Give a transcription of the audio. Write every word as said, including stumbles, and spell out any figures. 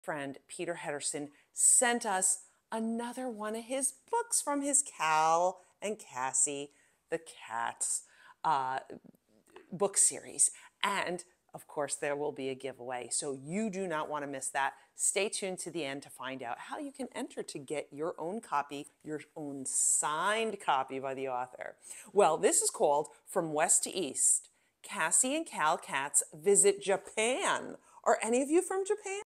friend Peter Hedderson sent us another one of his books from his Cal and Cassie, the cats, uh, book series. And of course, there will be a giveaway. So you do not want to miss that. Stay tuned to the end to find out how you can enter to get your own copy, your own signed copy by the author. Well, this is called From West to East. Cassie and Cal Cats Visit Japan. Are any of you from Japan?